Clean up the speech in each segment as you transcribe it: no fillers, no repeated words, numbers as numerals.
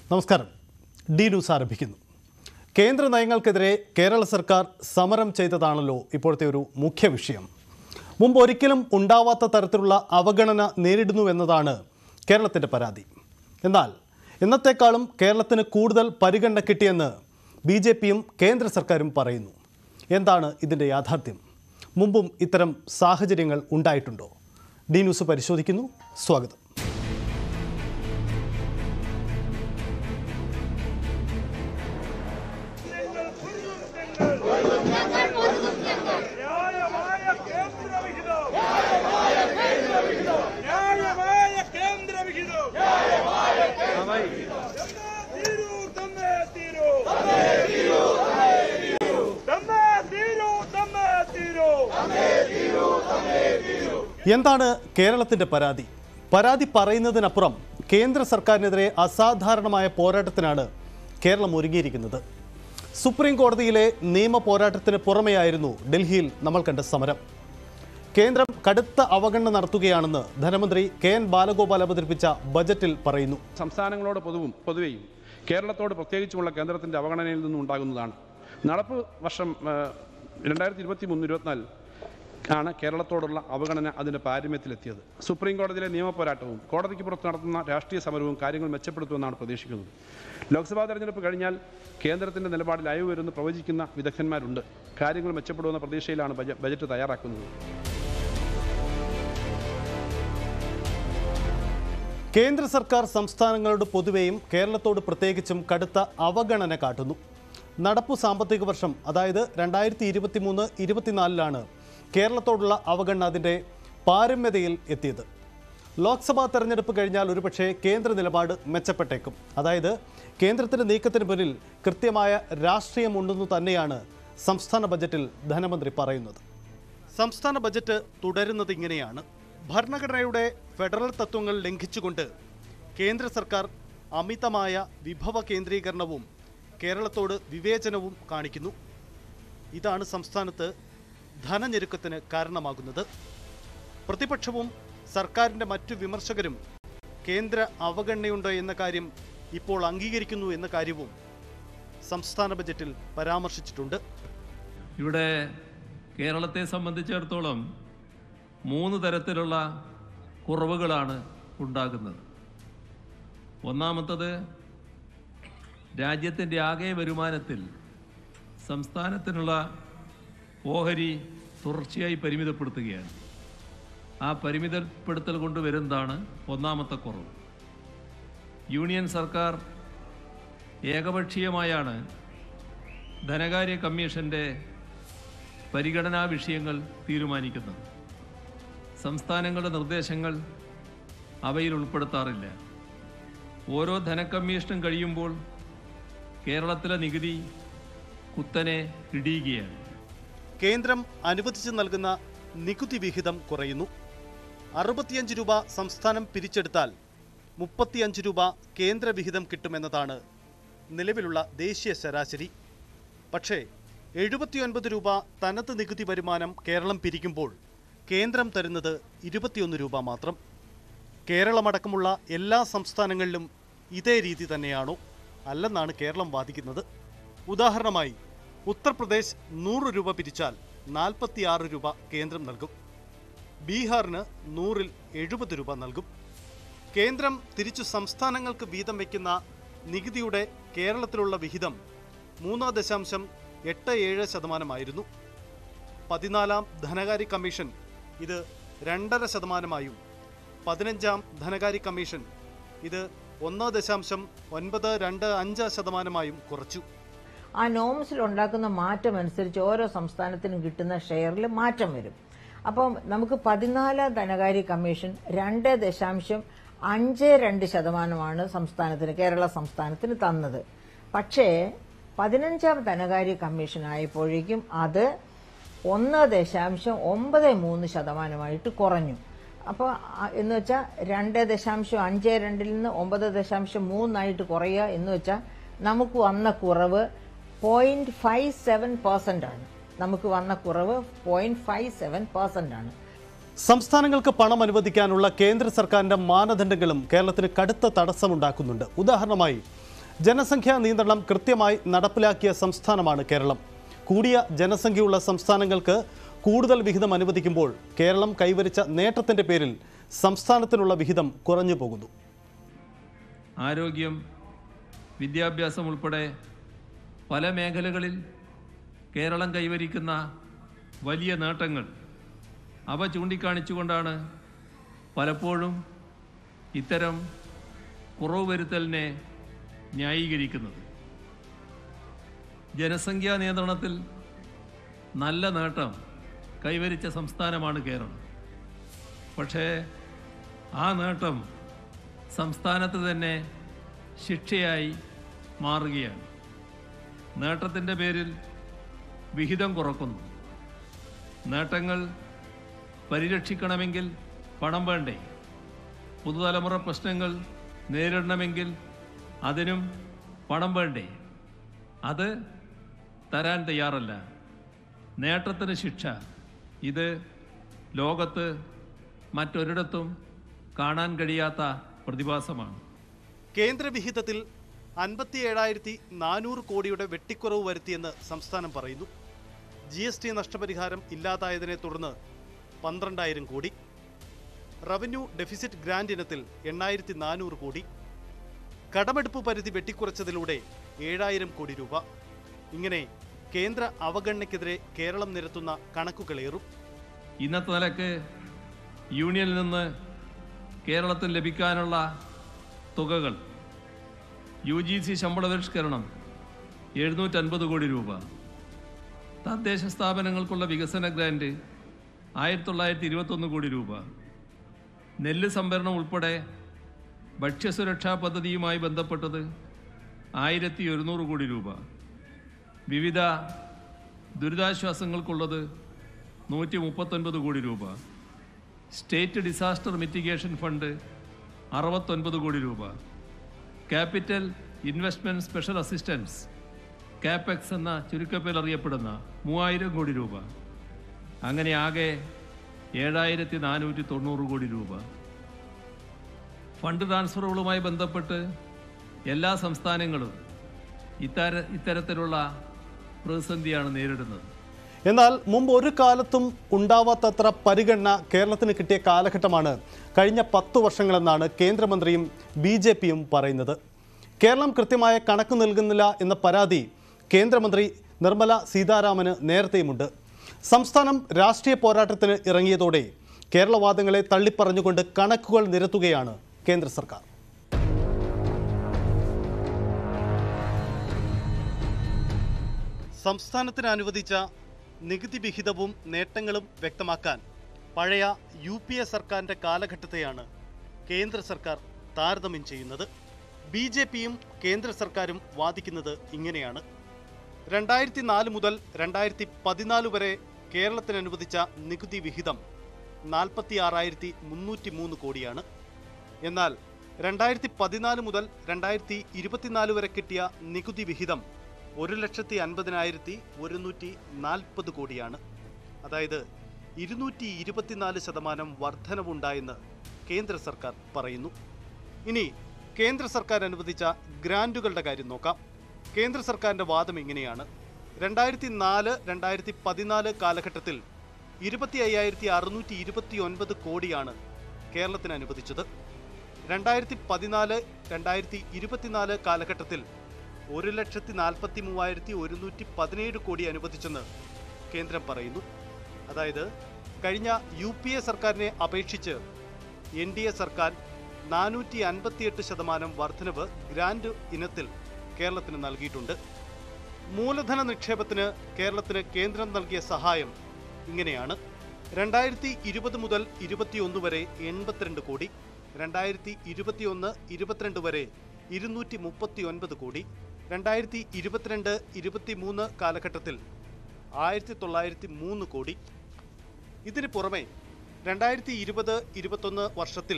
നമസ്കാരം. D news ആരംഭിക്കുന്നു. കേന്ദ്ര നയങ്ങൾക്കെതിരെ കേരള സർക്കാർ സമരം ചെയ്തതാണല്ലോ ഇപ്പോഴത്തെ ഒരു മുഖ്യ വിഷയം. മുമ്പ് ഒരിക്കലും ഉണ്ടാവാത്ത തരത്തിലുള്ള അവഗണന നേരിടുന്നു എന്നതാണ് കേരളത്തിൻ്റെ പരാതി. എന്നാൽ എന്നത്തെക്കാളും കേരളത്തിന് കൂടുതൽ പരിഗണന കിട്ടിയെന്ന് BJPയും കേന്ദ്ര സർക്കാരും പറയുന്നു. എന്താണ് ഇതിൻ്റെ യാഥാർത്ഥ്യം? മുമ്പും ഇത്തരം സാഹചര്യങ്ങൾ ഉണ്ടായിട്ടുണ്ടോ? ഡി ന്യൂസ് പരിശോധിക്കുന്നു. സ്വാഗതം. എന്താണ് കേരളത്തിൻ്റെ പരാതി? പരാതി പറയുന്നതിനപ്പുറം കേന്ദ്ര സർക്കാരിനെതിരെ അസാധാരണമായ പോരാട്ടത്തിനാണ് കേരളം ഒരുങ്ങിയിരിക്കുന്നത്. സുപ്രീം കോടതിയിലെ നിയമ പോരാട്ടത്തിന് പുറമെയായിരുന്നു ഡൽഹിയിൽ നമ്മൾ കണ്ട സമരം. കേന്ദ്രം കടുത്ത അവഗണന നടത്തുകയാണെന്ന് ധനമന്ത്രി KN ബാലഗോപാൽ അവതരിപ്പിച്ച ബജറ്റിൽ പറയുന്നു. സംസ്ഥാനങ്ങളോട് പൊതുവെയും കേരളത്തോട് പ്രത്യേകിച്ചുമുള്ള കേന്ദ്രത്തിൻ്റെ അവഗണനയിൽ നിന്നും ഉണ്ടാകുന്നതാണ്. നടപ്പ് വർഷം 2023-24 ആണ് കേരളത്തോടുള്ള അവഗണന അതിൻ്റെ പാരമ്യത്തിലെത്തിയത്. സുപ്രീം കോടതിയിലെ നിയമപോരാട്ടവും കോടതിക്ക് പുറത്ത് നടത്തുന്ന രാഷ്ട്രീയ സമരവും കാര്യങ്ങൾ മെച്ചപ്പെടുത്തുമെന്നാണ് പ്രതീക്ഷിക്കുന്നത്. ലോക്സഭാ തെരഞ്ഞെടുപ്പ് കഴിഞ്ഞാൽ കേന്ദ്രത്തിൻ്റെ നിലപാടിൽ അയവ് വരുമെന്ന് പ്രവചിക്കുന്ന വിദഗ്ധന്മാരുണ്ട്. കാര്യങ്ങൾ മെച്ചപ്പെടുമെന്ന പ്രതീക്ഷയിലാണ് ബജറ്റ് തയ്യാറാക്കുന്നത്. കേന്ദ്ര സർക്കാർ സംസ്ഥാനങ്ങളോട് പൊതുവെയും കേരളത്തോട് പ്രത്യേകിച്ചും കടുത്ത അവഗണന കാട്ടുന്നു. നടപ്പു സാമ്പത്തിക വർഷം, അതായത് 2023-24 കേരളത്തോടുള്ള അവഗണന അതിൻ്റെ പാരമ്യതയിൽ എത്തിയത്. ലോക്സഭാ തെരഞ്ഞെടുപ്പ് കഴിഞ്ഞാൽ ഒരുപക്ഷെ കേന്ദ്ര നിലപാട് മെച്ചപ്പെട്ടേക്കും. അതായത് കേന്ദ്രത്തിൻ്റെ നീക്കത്തിന് പിന്നിൽ കൃത്യമായ രാഷ്ട്രീയമുണ്ടെന്നു തന്നെയാണ് സംസ്ഥാന ബജറ്റിൽ ധനമന്ത്രി പറയുന്നത്. സംസ്ഥാന ബജറ്റ് തുടരുന്നത് ഇങ്ങനെയാണ്. ഭരണഘടനയുടെ ഫെഡറൽ തത്വങ്ങൾ ലംഘിച്ചുകൊണ്ട് കേന്ദ്ര സർക്കാർ അമിതമായ വിഭവ കേന്ദ്രീകരണവും കേരളത്തോട് വിവേചനവും കാണിക്കുന്നു. ഇതാണ് സംസ്ഥാനത്ത് ധനഞെരുക്കത്തിന് കാരണമാകുന്നത്. പ്രതിപക്ഷവും സർക്കാരിൻ്റെ മറ്റു വിമർശകരും കേന്ദ്ര അവഗണനയുണ്ട് എന്ന കാര്യം ഇപ്പോൾ അംഗീകരിക്കുന്നു എന്ന കാര്യവും സംസ്ഥാന ബജറ്റിൽ പരാമർശിച്ചിട്ടുണ്ട്. ഇവിടെ കേരളത്തെ സംബന്ധിച്ചിടത്തോളം 3 തരത്തിലുള്ള കുറവുകളാണ് ഉണ്ടാകുന്നത്. ഒന്നാമത്തത്, രാജ്യത്തിൻ്റെ ആകെ വരുമാനത്തിൽ സംസ്ഥാനത്തിനുള്ള ഓഹരി തുടർച്ചയായി പരിമിതപ്പെടുത്തുകയാണ്. ആ പരിമിതപ്പെടുത്തൽ കൊണ്ടുവരുന്നതാണ് ഒന്നാമത്തെ കുറവ്. യൂണിയൻ സർക്കാർ ഏകപക്ഷീയമായാണ് ധനകാര്യ കമ്മീഷൻ്റെ പരിഗണനാ വിഷയങ്ങൾ തീരുമാനിക്കുന്നത്. സംസ്ഥാനങ്ങളുടെ നിർദ്ദേശങ്ങൾ അവയിൽ ഉൾപ്പെടുത്താറില്ല. ഓരോ ധനക്കമ്മീഷനും കഴിയുമ്പോൾ കേരളത്തിലെ നികുതി കുത്തനെ ഇടിയുകയാണ്. കേന്ദ്രം അനുവദിച്ചു നൽകുന്ന നികുതി വിഹിതം കുറയുന്നു. 65 രൂപ സംസ്ഥാനം പിരിച്ചെടുത്താൽ 35 രൂപ കേന്ദ്ര വിഹിതം കിട്ടുമെന്നതാണ് നിലവിലുള്ള ദേശീയ ശരാശരി. പക്ഷേ 79 രൂപ തനത് നികുതി വരുമാനം കേരളം പിരിക്കുമ്പോൾ കേന്ദ്രം തരുന്നത് 21 രൂപ മാത്രം. കേരളമടക്കമുള്ള എല്ലാ സംസ്ഥാനങ്ങളിലും ഇതേ രീതി തന്നെയാണോ? അല്ലെന്നാണ് കേരളം വാദിക്കുന്നത്. ഉദാഹരണമായി ഉത്തർപ്രദേശ് 100 രൂപ പിരിച്ചാൽ 46 രൂപ കേന്ദ്രം നൽകും. ബീഹാറിന് 100-ൽ 70 രൂപ നൽകും. കേന്ദ്രം തിരിച്ചു സംസ്ഥാനങ്ങൾക്ക് വീതം വയ്ക്കുന്ന നികുതിയുടെ കേരളത്തിലുള്ള വിഹിതം 3.87% 14ാം ധനകാര്യ കമ്മീഷൻ ഇത് 2.5%, 15ാം ധനകാര്യ കമ്മീഷൻ ഇത് 1.925% കുറച്ചു. ആ നോംസിൽ ഉണ്ടാക്കുന്ന മാറ്റം അനുസരിച്ച് ഓരോ സംസ്ഥാനത്തിനും കിട്ടുന്ന ഷെയറിൽ മാറ്റം വരും. അപ്പം നമുക്ക് 14ാം ധനകാര്യ കമ്മീഷൻ 2.52% സംസ്ഥാനത്തിന്, കേരള സംസ്ഥാനത്തിന് തന്നത്. പക്ഷേ 15ാം ധനകാര്യ കമ്മീഷൻ ആയപ്പോഴേക്കും അത് 1.93% കുറഞ്ഞു. അപ്പോൾ എന്ന് വെച്ചാൽ 2.52 നിന്ന് 9.3 കുറയുക എന്ന് വെച്ചാൽ നമുക്ക് വന്ന കുറവ് 0.57% ആണ്. നമുക്ക് വന്ന കുറവ് 0.57% ആണ്. സംസ്ഥാനങ്ങൾക്ക് പണം അനുവദിക്കാനുള്ള കേന്ദ്ര സർക്കാരിന്റെ മാനദണ്ഡങ്ങളും കേരളത്തിന് കടുത്ത തടസ്സമുണ്ടാക്കുന്നുണ്ട്. ഉദാഹരണമായി ജനസംഖ്യാ നിയന്ത്രണം കൃത്യമായി നടപ്പിലാക്കിയ സംസ്ഥാനമാണ് കേരളം. കൂടിയ ജനസംഖ്യയുള്ള സംസ്ഥാനങ്ങൾക്ക് കൂടുതൽ വിഹിതം അനുവദിക്കുമ്പോൾ കേരളം കൈവരിച്ച നേട്ടത്തിൻ്റെ പേരിൽ സംസ്ഥാനത്തിനുള്ള വിഹിതം കുറഞ്ഞു പോകുന്നു. ആരോഗ്യം, വിദ്യാഭ്യാസം ഉൾപ്പെടെ പല മേഖലകളിൽ കേരളം കൈവരിക്കുന്ന വലിയ നേട്ടങ്ങൾ അവ ചൂണ്ടിക്കാണിച്ചുകൊണ്ടാണ് പലപ്പോഴും ഇത്തരം കുറവ് വരുത്തലിനെ ന്യായീകരിക്കുന്നത്. ജനസംഖ്യാ നിയന്ത്രണത്തിൽ നല്ല നേട്ടം കൈവരിച്ച സംസ്ഥാനമാണ് കേരളം. പക്ഷേ ആ നേട്ടം സംസ്ഥാനത്ത് തന്നെ ശിക്ഷയായി മാറുകയാണ്. നേട്ടത്തിൻ്റെ പേരിൽ വിഹിതം കുറക്കുന്നു. നേട്ടങ്ങൾ പരിരക്ഷിക്കണമെങ്കിൽ പണം വേണ്ടേ? പുതുതലമുറ പ്രശ്നങ്ങൾ നേരിടണമെങ്കിൽ അതിനും പണം വേണ്ടേ? അത് തരാൻ തയ്യാറല്ല. നേട്ടത്തിന് ശിക്ഷ, ഇത് ലോകത്ത് മറ്റൊരിടത്തും കാണാൻ കഴിയാത്ത പ്രതിഭാസമാണ്. കേന്ദ്രവിഹിതത്തിൽ 57,400 കോടിയുടെ വെട്ടിക്കുറവ് വരുത്തിയെന്ന് സംസ്ഥാനം പറയുന്നു. GST നഷ്ടപരിഹാരം ഇല്ലാതായതിനെ തുടർന്ന് 12,000 കോടി, റവന്യൂ ഡെഫിസിറ്റ് ഗ്രാന്റ് ഇനത്തിൽ 8,400 കോടി, കടമെടുപ്പ് പരിധി വെട്ടിക്കുറച്ചതിലൂടെ 7,000 കോടി രൂപ. ഇങ്ങനെ കേന്ദ്ര അവഗണനയ്ക്കെതിരെ കേരളം നിരത്തുന്ന കണക്കുകളേറും. ഇന്നത്തെ നിലക്ക് യൂണിയനിൽ നിന്ന് കേരളത്തിൽ ലഭിക്കാനുള്ള തുകകൾ: UGC ശമ്പള പരിഷ്കരണം 750 കോടി രൂപ, തദ്ദേശ സ്ഥാപനങ്ങൾക്കുള്ള വികസന ഗ്രാന്റ് 1921 കോടി രൂപ, നെല്ല് സംഭരണം ഉൾപ്പെടെ ഭക്ഷ്യസുരക്ഷാ പദ്ധതിയുമായി ബന്ധപ്പെട്ടത് 1,100 കോടി രൂപ, വിവിധ ദുരിതാശ്വാസങ്ങൾക്കുള്ളത് 139 കോടി രൂപ, സ്റ്റേറ്റ് ഡിസാസ്റ്റർ മിറ്റിഗേഷൻ ഫണ്ട് 69 കോടി രൂപ, capital investment special assistance capex എന്ന ചുരുക്കപ്പേരിൽ അറിയപ്പെടുന്ന 3,000 കോടി രൂപ. അങ്ങനെ ആകെ 7,490 കോടി രൂപ. ഫണ്ട് ട്രാൻസ്ഫറുകളുമായി ബന്ധപ്പെട്ട് എല്ലാ സംസ്ഥാനങ്ങളും ഇത്തരത്തിലുള്ള പ്രതിസന്ധിയാണ് നേരിടുന്നത്. എന്നാൽ മുമ്പ് ഒരു കാലത്തും ഉണ്ടാവാത്തത്ര പരിഗണന കേരളത്തിന് കിട്ടിയ കാലഘട്ടമാണ് കഴിഞ്ഞ 10 വർഷങ്ങളെന്നാണ് കേന്ദ്രമന്ത്രിയും BJPയും പറയുന്നത്. കേരളം കൃത്യമായ കണക്ക് നൽകുന്നില്ല എന്ന പരാതി കേന്ദ്രമന്ത്രി നിർമ്മല സീതാരാമന് നേരത്തെയുമുണ്ട്. സംസ്ഥാനം രാഷ്ട്രീയ പോരാട്ടത്തിന് ഇറങ്ങിയതോടെ കേരളവാദങ്ങളെ തള്ളിപ്പറഞ്ഞുകൊണ്ട് കണക്കുകൾ നിരത്തുകയാണ് കേന്ദ്ര സർക്കാർ. സംസ്ഥാനത്തിന് അനുവദിച്ച നികുതി വിഹിതവും നേട്ടങ്ങളും വ്യക്തമാക്കാൻ പഴയ UPA സർക്കാരിൻ്റെ കാലഘട്ടത്തെയാണ് കേന്ദ്ര സർക്കാർ താരതമ്യം ചെയ്യുന്നത്. BJPയും കേന്ദ്ര സർക്കാരും വാദിക്കുന്നത് ഇങ്ങനെയാണ്. 2004 മുതൽ 2014 വരെ കേരളത്തിന് അനുവദിച്ച നികുതി വിഹിതം 46,303 കോടിയാണ്. എന്നാൽ 2014 മുതൽ 2024 വരെ കിട്ടിയ നികുതി വിഹിതം 1,50,140 കോടിയാണ്. അതായത് 224% വർധനവുണ്ടായെന്ന് കേന്ദ്ര സർക്കാർ പറയുന്നു. ഇനി കേന്ദ്ര സർക്കാർ അനുവദിച്ച ഗ്രാൻറ്റുകളുടെ കാര്യം നോക്കാം. കേന്ദ്ര സർക്കാരിൻ്റെ വാദം ഇങ്ങനെയാണ്. 2004-2014 കാലഘട്ടത്തിൽ 25,629 കോടിയാണ് കേരളത്തിന് അനുവദിച്ചത്. 2014-2024 കാലഘട്ടത്തിൽ 1,43,117 കോടി അനുവദിച്ചെന്ന് കേന്ദ്രം പറയുന്നു. അതായത് കഴിഞ്ഞ UPA സർക്കാരിനെ അപേക്ഷിച്ച് NDA സർക്കാർ 458% വർധനവ് ഗ്രാന്റ് ഇനത്തിൽ കേരളത്തിന് നൽകിയിട്ടുണ്ട്. മൂലധന നിക്ഷേപത്തിന് കേരളത്തിന് കേന്ദ്രം നൽകിയ സഹായം ഇങ്ങനെയാണ്. 2020 മുതൽ 2021 വരെ 82 കോടി, 2021-22 വരെ 239 കോടി, 2022-23 കാലഘട്ടത്തിൽ 1,903 കോടി. ഇതിന് പുറമെ 2020-21 വർഷത്തിൽ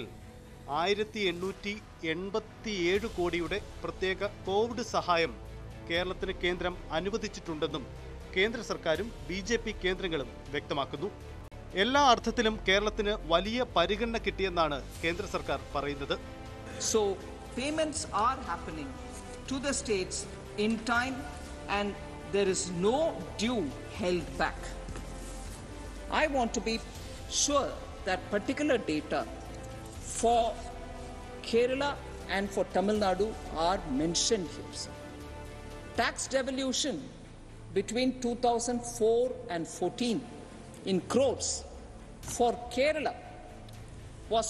1,887 കോടിയുടെ പ്രത്യേക കോവിഡ് സഹായം കേരളത്തിന് കേന്ദ്രം അനുവദിച്ചിട്ടുണ്ടെന്നും കേന്ദ്ര സർക്കാരും BJP കേന്ദ്രങ്ങളും വ്യക്തമാക്കുന്നു. എല്ലാ അർത്ഥത്തിലും കേരളത്തിന് വലിയ പരിഗണന കിട്ടിയെന്നാണ് കേന്ദ്ര സർക്കാർ പറയുന്നത്. So payments are happening to the states in time, and there is no due held back. I want to be sure that particular data for Kerala and for Tamil Nadu are mentioned here, sir. Tax devolution between 2004 and 14 in crores for Kerala was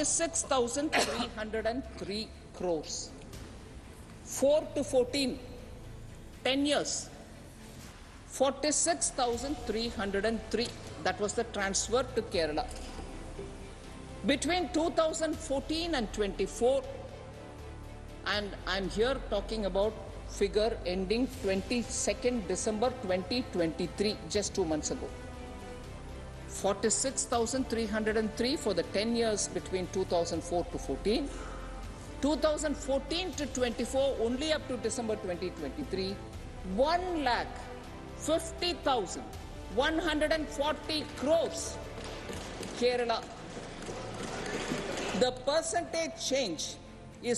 46,303 crores. 4 to 14, 10 years, 46,303. That was the transfer to Kerala. Between 2014 and 24, and I'm here talking about figure ending 22nd December 2023, just 2 months ago. 46,303 for the 10 years between 2004 to 14. 2014 to 24, only up to December 2023, 1,50,140 crores. Kerala. The percentage change is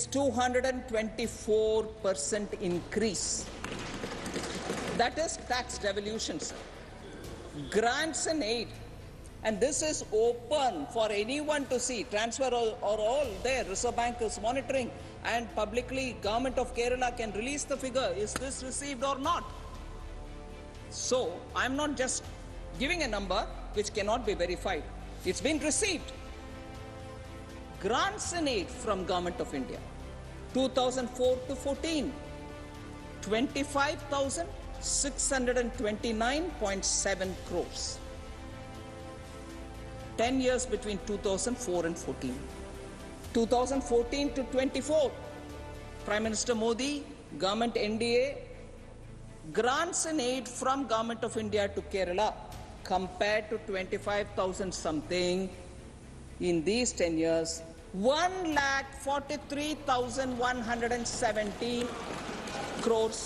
224% increase. That is tax devolution, sir. Grants and aid. And this is open for anyone to see. Transfer or all there. Reserve Bank is monitoring. And publicly, Government of Kerala can release the figure. Is this received or not? So, I'm not just giving a number which cannot be verified. It's been received. Grants and aid from Government of India. 2004 to 14. 25,629.7 crores. 10 years between 2004 and 14. 2014 to 24, Prime Minister Modi, Government NDA, grants and aid from Government of India to Kerala compared to 25,000 something in these 10 years, 1,43,117 crores.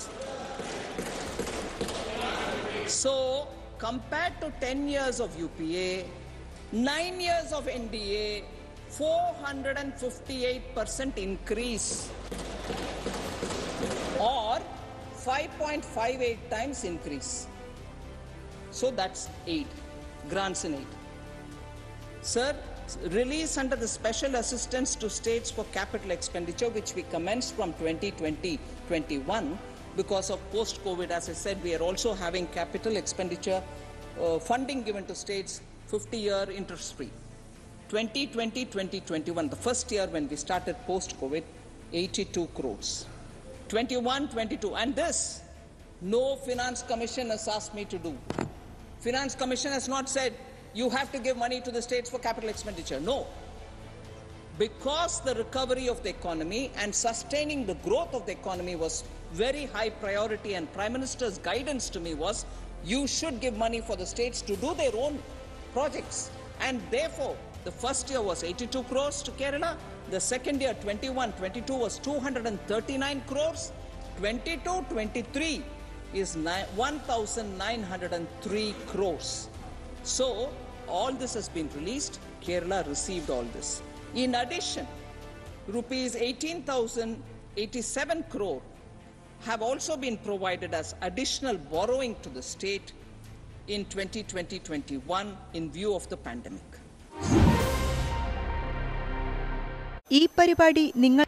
So, compared to 10 years of UPA, 9 years of NDA, 458% increase, or 5.58 times increase. So that's aid, grants and aid. Sir, release under the special assistance to states for capital expenditure, which we commenced from 2020-21 because of post-COVID. As I said, we are also having capital expenditure funding given to states, 50-year interest-free. 2020-2021, the first year when we started post-COVID, 82 crores. 21-22, and this, no Finance Commission has asked me to do. Finance Commission has not said, you have to give money to the states for capital expenditure. No. Because the recovery of the economy and sustaining the growth of the economy was very high priority, and Prime Minister's guidance to me was, you should give money for the states to do their own projects. And therefore, the first year was 82 crores to Kerala. The second year, 21-22, was 239 crores. 22-23 is 1,903 crores. So, all this has been released. Kerala received all this. In addition, rupees 18,087 crore have also been provided as additional borrowing to the state in 2020-21 in view of the pandemic. ഈ പരിപാടി നിങ്ങൾ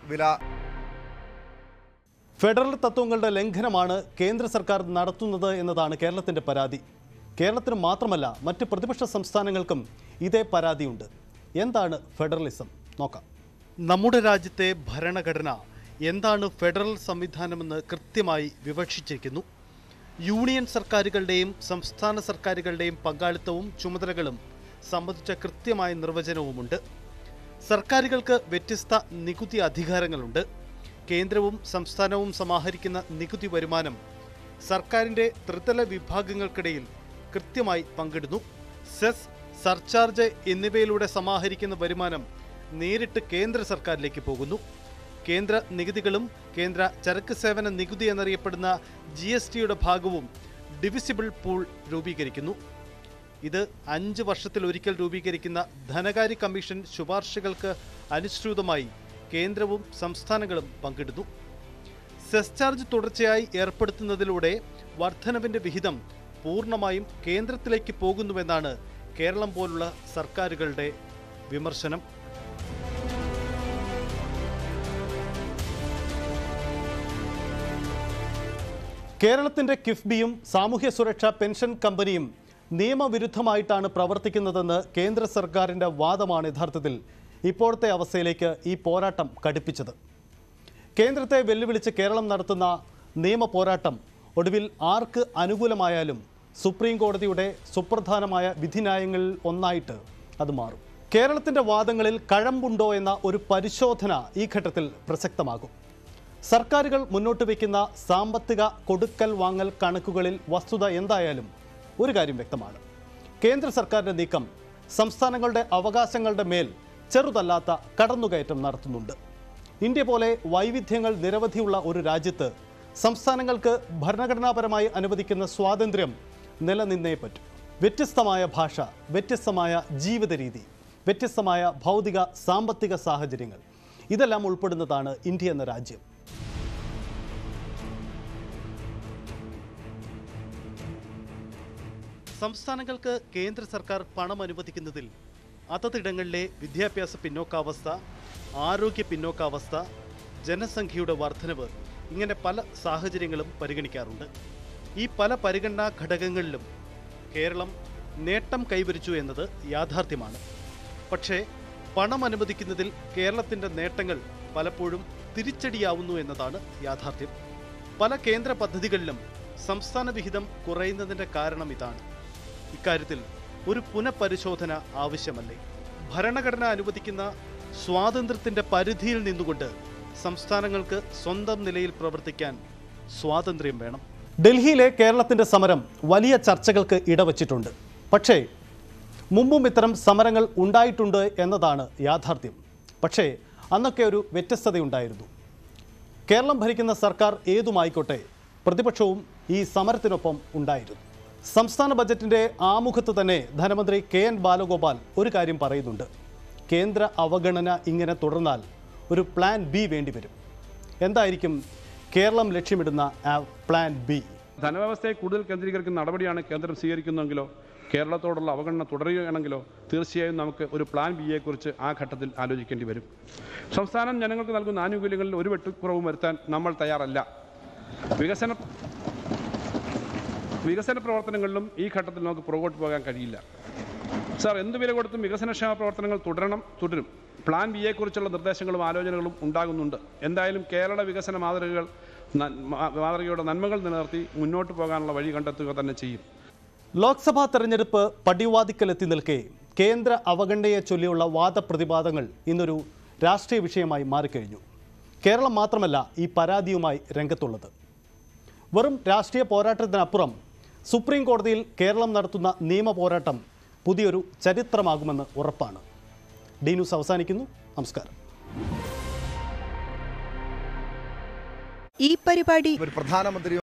federal തത്വങ്ങളുടെ ലംഘനമാണ് കേന്ദ്ര സർക്കാർ നടത്തുന്നത് എന്നതാണ് കേരളത്തിൻ്റെ പരാതി. കേരളത്തിന് മാത്രമല്ല, മറ്റ് പ്രതിപക്ഷ സംസ്ഥാനങ്ങൾക്കും ഇതേ പരാതിയുണ്ട്. എന്താണ് ഫെഡറലിസം? നോക്കാം. നമ്മുടെ രാജ്യത്തെ ഭരണഘടന എന്താണ് ഫെഡറൽ സംവിധാനമെന്ന് കൃത്യമായി വിവക്ഷിച്ചിരിക്കുന്നു. യൂണിയൻ സർക്കാരുകളുടെയും സംസ്ഥാന സർക്കാരുകളുടെയും പങ്കാളിത്തവും ചുമതലകളും സംബന്ധിച്ച കൃത്യമായ നിർവചനവുമുണ്ട്. സർക്കാരുകൾക്ക് വ്യത്യസ്ത നികുതി അധികാരങ്ങളുണ്ട്. കേന്ദ്രവും സംസ്ഥാനവും സമാഹരിക്കുന്ന നികുതി വരുമാനം സർക്കാരിൻ്റെ ത്രിതല വിഭാഗങ്ങൾക്കിടയിൽ കൃത്യമായി പങ്കിടുന്നു. സെസ്, സർചാർജ് എന്നിവയിലൂടെ സമാഹരിക്കുന്ന വരുമാനം നേരിട്ട് കേന്ദ്ര സർക്കാരിലേക്ക് പോകുന്നു. കേന്ദ്ര നികുതികളും കേന്ദ്ര ചരക്ക് സേവന നികുതി എന്നറിയപ്പെടുന്ന GSTയുടെ ഭാഗവും ഡിവിസിബിൾ പൂൾ രൂപീകരിക്കുന്നു. ഇത് 5 വർഷത്തിലൊരിക്കൽ രൂപീകരിക്കുന്ന ധനകാര്യ കമ്മീഷൻ ശുപാർശകൾക്ക് അനുസൃതമായി കേന്ദ്രവും സംസ്ഥാനങ്ങളും പങ്കിടുന്നു. സെസ് ചാർജ് തുടർച്ചയായി ഏർപ്പെടുത്തുന്നതിലൂടെ വർധനവിന്റെ വിഹിതം പൂർണ്ണമായും കേന്ദ്രത്തിലേക്ക് പോകുന്നുവെന്നാണ് കേരളം പോലുള്ള സർക്കാരുകളുടെ വിമർശനം. കേരളത്തിന്റെ കിഫ്ബിയും സാമൂഹ്യ സുരക്ഷാ പെൻഷൻ കമ്പനിയും നിയമവിരുദ്ധമായിട്ടാണ് പ്രവർത്തിക്കുന്നതെന്ന് കേന്ദ്ര സർക്കാരിന്റെ വാദമാണ് യഥാർത്ഥത്തിൽ ഇപ്പോഴത്തെ അവസ്ഥയിലേക്ക് ഈ പോരാട്ടം കടുപ്പിച്ചത്. കേന്ദ്രത്തെ വെല്ലുവിളിച്ച് കേരളം നടത്തുന്ന നിയമ പോരാട്ടം ഒടുവിൽ ആർക്ക് അനുകൂലമായാലും സുപ്രീം കോടതിയുടെ സുപ്രധാനമായ വിധിന്യായങ്ങളിൽ ഒന്നായിട്ട് അത് മാറും. കേരളത്തിന്റെ വാദങ്ങളിൽ കഴമ്പുണ്ടോ എന്ന ഒരു പരിശോധന ഈ ഘട്ടത്തിൽ പ്രസക്തമാകും. സർക്കാരുകൾ മുന്നോട്ട് വയ്ക്കുന്ന സാമ്പത്തിക കൊടുക്കൽ വാങ്ങൽ കണക്കുകളിൽ വസ്തുത എന്തായാലും ഒരു കാര്യം വ്യക്തമാണ്. കേന്ദ്ര സർക്കാരിന്റെ നീക്കം സംസ്ഥാനങ്ങളുടെ അവകാശങ്ങളുടെ മേൽ ചെറുതല്ലാത്ത കടന്നുകയറ്റം നടത്തുന്നുണ്ട്. ഇന്ത്യ പോലെ വൈവിധ്യങ്ങൾ നിരവധിയുള്ള ഒരു രാജ്യത്ത് സംസ്ഥാനങ്ങൾക്ക് ഭരണഘടനാപരമായി അനുവദിക്കുന്ന സ്വാതന്ത്ര്യം നിലനിന്നേ പറ്റും. വ്യത്യസ്തമായ ഭാഷ, വ്യത്യസ്തമായ ജീവിത രീതി, വ്യത്യസ്തമായ ഭൗതിക സാമ്പത്തിക സാഹചര്യങ്ങൾ, ഇതെല്ലാം ഉൾപ്പെടുന്നതാണ് ഇന്ത്യ എന്ന രാജ്യം. സംസ്ഥാനങ്ങൾക്ക് കേന്ദ്ര സർക്കാർ പണം അനുവദിക്കുന്നതിൽ അതതിടങ്ങളിലെ വിദ്യാഭ്യാസ പിന്നോക്കാവസ്ഥ, ആരോഗ്യ പിന്നോക്കാവസ്ഥ, ജനസംഖ്യയുടെ വർധനവ്, ഇങ്ങനെ പല സാഹചര്യങ്ങളും പരിഗണിക്കാറുണ്ട്. ഈ പല പരിഗണനാ ഘടകങ്ങളിലും കേരളം നേട്ടം കൈവരിച്ചു എന്നത് യാഥാർത്ഥ്യമാണ്. പക്ഷേ പണം അനുവദിക്കുന്നതിൽ കേരളത്തിൻ്റെ നേട്ടങ്ങൾ പലപ്പോഴും തിരിച്ചടിയാവുന്നു എന്നതാണ് യാഥാർത്ഥ്യം. പല കേന്ദ്ര പദ്ധതികളിലും സംസ്ഥാന വിഹിതം കുറയുന്നതിൻ്റെ കാരണം ഇതാണ്. ഇക്കാര്യത്തിൽ ഒരു പുനഃപരിശോധന ആവശ്യമല്ലേ? ഭരണഘടന അനുവദിക്കുന്ന സ്വാതന്ത്ര്യത്തിൻ്റെ പരിധിയിൽ നിന്നുകൊണ്ട് സംസ്ഥാനങ്ങൾക്ക് സ്വന്തം നിലയിൽ പ്രവർത്തിക്കാൻ സ്വാതന്ത്ര്യം വേണം. ഡൽഹിയിലെ കേരളത്തിൻ്റെ സമരം വലിയ ചർച്ചകൾക്ക് ഇടവച്ചിട്ടുണ്ട്. പക്ഷേ മുമ്പും ഇത്തരം സമരങ്ങൾ ഉണ്ടായിട്ടുണ്ട് എന്നതാണ് യാഥാർത്ഥ്യം. പക്ഷേ അന്നൊക്കെ ഒരു വ്യത്യസ്തതയുണ്ടായിരുന്നു. കേരളം ഭരിക്കുന്ന സർക്കാർ ഏതുമായിക്കോട്ടെ, പ്രതിപക്ഷവും ഈ സമരത്തിനൊപ്പം ഉണ്ടായിരുന്നു. സംസ്ഥാന ബജറ്റിൻ്റെ ആമുഖത്ത് തന്നെ ധനമന്ത്രി KN ബാലഗോപാൽ ഒരു കാര്യം പറയുന്നുണ്ട്. കേന്ദ്ര അവഗണന ഇങ്ങനെ തുടർന്നാൽ ഒരു പ്ലാൻ ബി വേണ്ടിവരും. എന്തായിരിക്കും കേരളം ലക്ഷ്യമിടുന്ന പ്ലാൻ ബി? ധനവ്യവസ്ഥയെ കൂടുതൽ കേന്ദ്രീകരിക്കുന്ന നടപടിയാണ് കേന്ദ്രം സ്വീകരിക്കുന്നതെങ്കിലോ കേരളത്തോടുള്ള അവഗണന തുടരുകയാണെങ്കിലോ തീർച്ചയായും നമുക്ക് ഒരു പ്ലാൻ ബിയെക്കുറിച്ച് ആ ഘട്ടത്തിൽ ആലോചിക്കേണ്ടി വരും. സംസ്ഥാനം ജനങ്ങൾക്ക് നൽകുന്ന ആനുകൂല്യങ്ങളിൽ ഒരു വെട്ടുക്കുറവും വരുത്താൻ നമ്മൾ തയ്യാറല്ല. വികസന പ്രവർത്തനങ്ങളിലും ഈ ഘട്ടത്തിൽ നമുക്ക് പുറകോട്ട് പോകാൻ കഴിയില്ല. സാർ, എന്ത് വില കൊടുത്തും വികസനക്ഷേമ പ്രവർത്തനങ്ങൾ തുടരും. പ്ലാൻ ബിയെക്കുറിച്ചുള്ള നിർദ്ദേശങ്ങളും ആലോചനകളും ഉണ്ടാകുന്നുണ്ട്. എന്തായാലും കേരള വികസന മാതൃകയുടെ നന്മകൾ നിലനിർത്തി മുന്നോട്ട് പോകാനുള്ള വഴി കണ്ടെത്തുക തന്നെ ചെയ്യും. ലോക്സഭാ തെരഞ്ഞെടുപ്പ് പടിവാതിക്കലെത്തി നിൽക്കെ കേന്ദ്ര അവഗണനയെ ചൊല്ലിയുള്ള വാദപ്രതിവാദങ്ങൾ ഇന്നൊരു രാഷ്ട്രീയ വിഷയമായി മാറിക്കഴിഞ്ഞു. കേരളം മാത്രമല്ല ഈ പരാതിയുമായി രംഗത്തുള്ളത്. വെറും രാഷ്ട്രീയ പോരാട്ടത്തിനപ്പുറം സുപ്രീം കോടതിയിൽ കേരളം നടത്തുന്ന നിയമ പോരാട്ടം പുതിയൊരു ചരിത്രമാകുമെന്ന് ഉറപ്പാണ്. ഡി ന്യൂസ് അവസാനിക്കുന്നു. നമസ്കാരം. ഈ പരിപാടി പ്രധാനമന്ത്രി